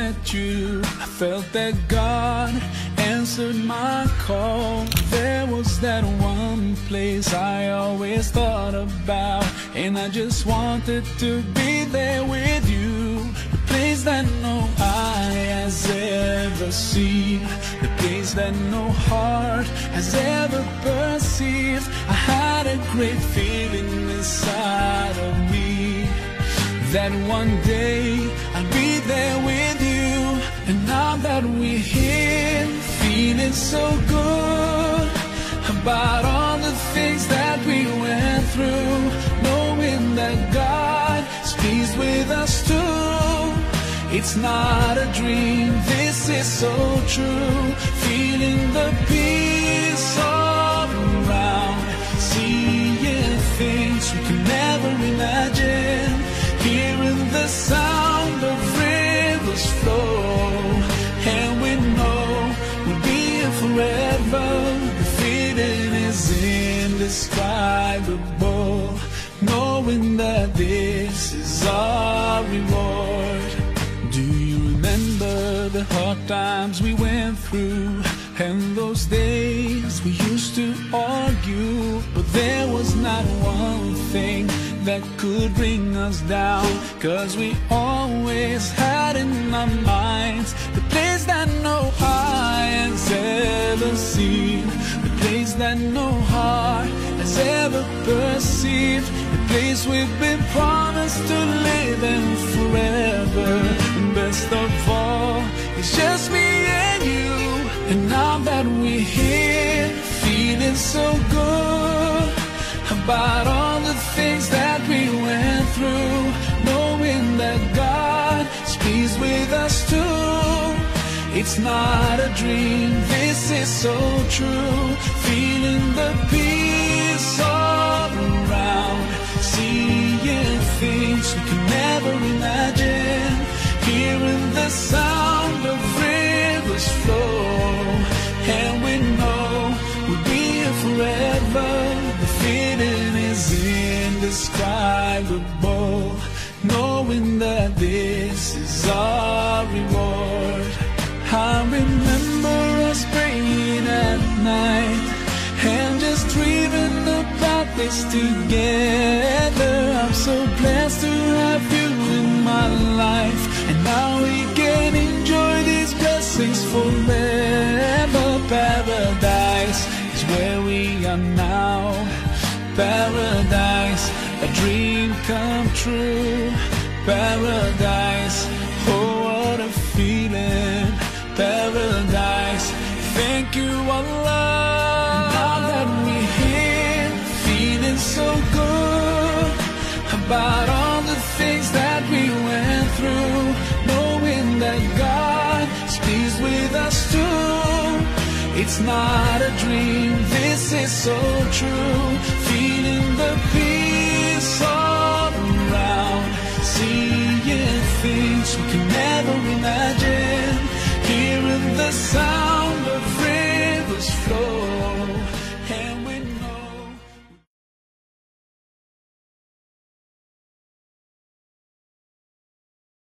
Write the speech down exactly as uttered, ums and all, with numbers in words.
met you, I felt that God answered my call. There was that one place I always thought about, and I just wanted to be there with you. The place that no eye has ever seen, the place that no heart has ever perceived. I had a great feeling inside of me that one day I'll be there with you. And now that we're here, feeling so good about all the things that we went through, knowing that God is pleased with us too. It's not a dream, this is so true. Feeling the peace all around, seeing things we can never imagine, hearing the sound of rivers flow, and we know we'll be here forever. The feeling is indescribable, knowing that this is our reward. Do you remember the hard times we went through, and those days we used to argue, but there was not one thing that could bring us down, 'cause we always had in our minds the place that no eye has ever seen, the place that no heart has ever perceived, the place we've been promised to live in forever. And best of all, it's just me and you. And now that we're here, feeling so good about all the things that we went through, knowing that God is pleased with us too. It's not a dream, this is so true. Feeling the peace all around, seeing things we can never imagine, hearing the sound of rivers flow, and we know we'll be here forever. The feeling is indescribable, knowing that this is our reward. I remember us praying at night and just dreaming about this together. I'm so blessed to have you in my life, and now we can enjoy these blessings forever. Paradise is where we are now. Paradise, a dream come true. Paradise, oh what a feeling. Paradise, thank you Allah. Now that we're here, feeling so good about all the things that we went through, knowing that God is pleased with us too. It's not a dream, this is so true. Feeling the peace all around, seeing things we can never imagine, hearing the sound of rivers flow,